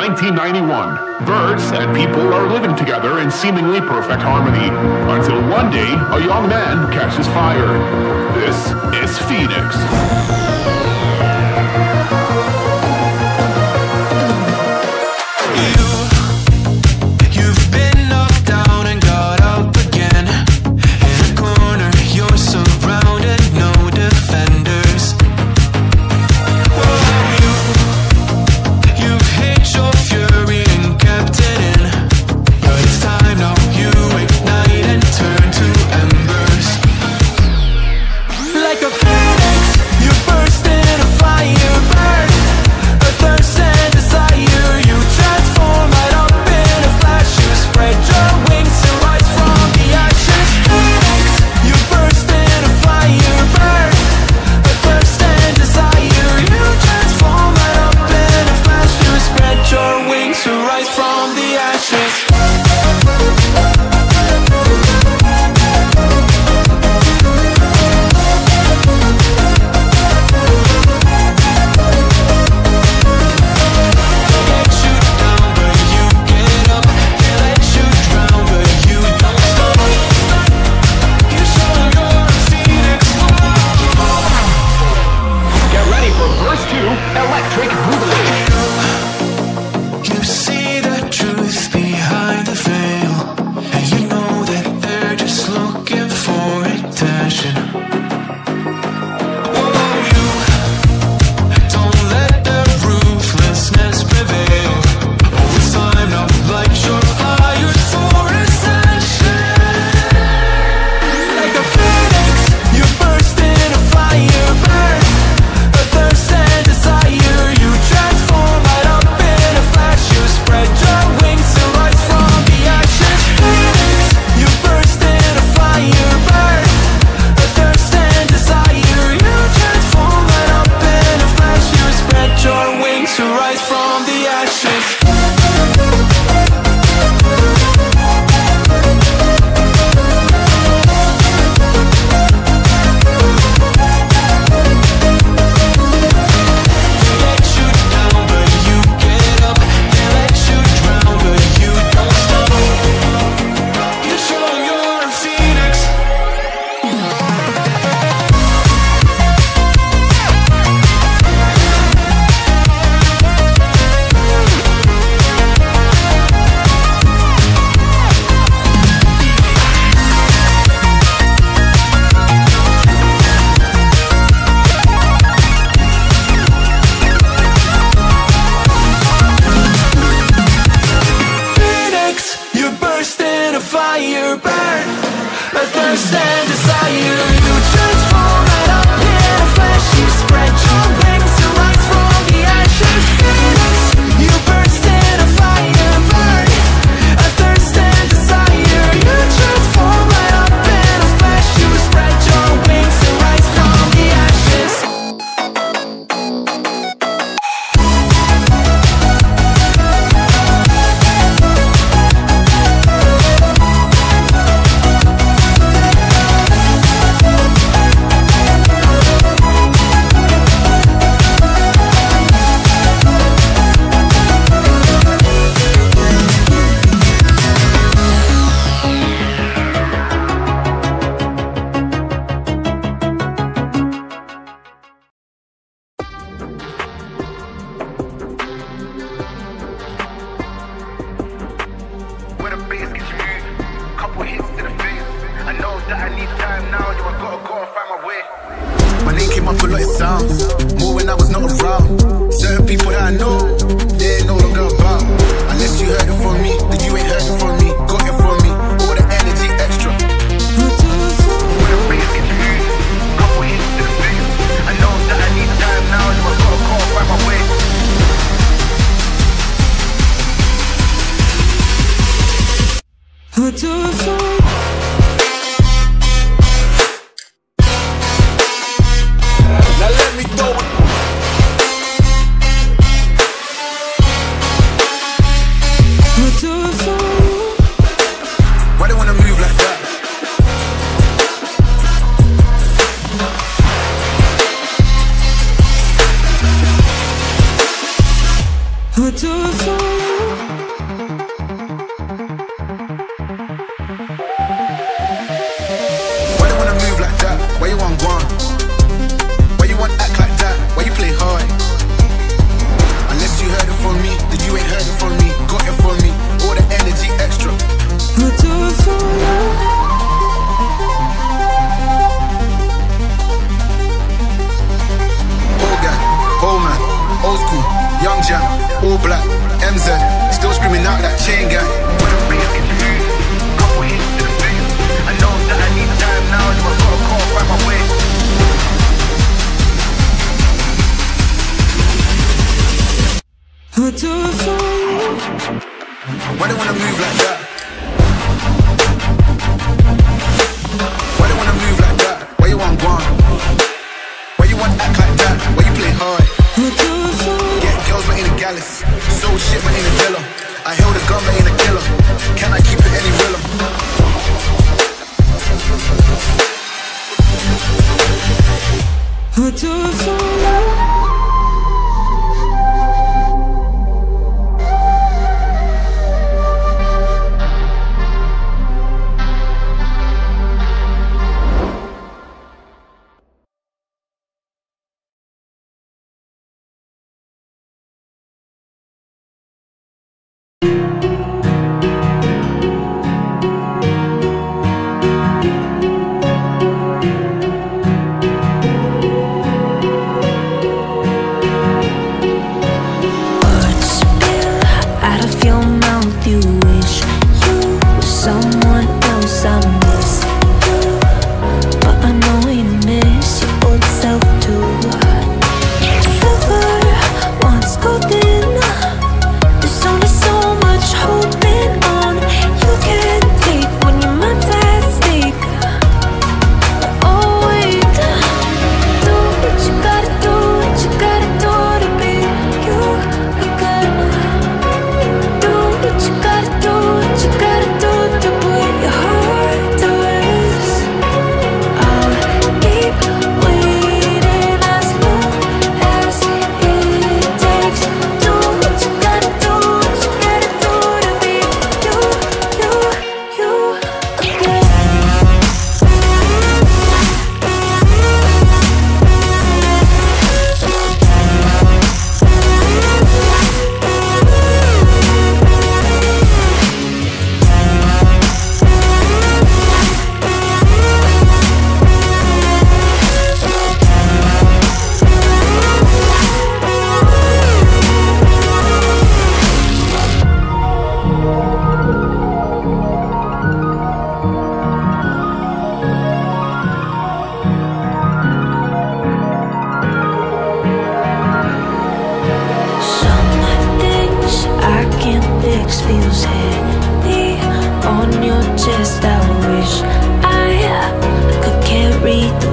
1991. Birds and people are living together in seemingly perfect harmony, until one day a young man catches fire. This is Phoenix. What do I from me, then you ain't heard it from me. Got it from me, all the energy extra. I'll do it for you. Old guy, old man, old school, young jam, all black, MZ, still screaming out that chain gang. When I'm being confused, couple hits to the face. I know that I need time now, so I gotta call find my way. I'll do it for you. Why they wanna move like that? Why they wanna move like that? Why you want gone? Why you want act like that? Why you play hard? I'll do it for you. Get girls but ain't a gallus. Sold shit but ain't a dealer. I held a gun but ain't a killer. Can I keep it any realer? I'll do it for you. Feels heavy on your chest. I wish I could carry the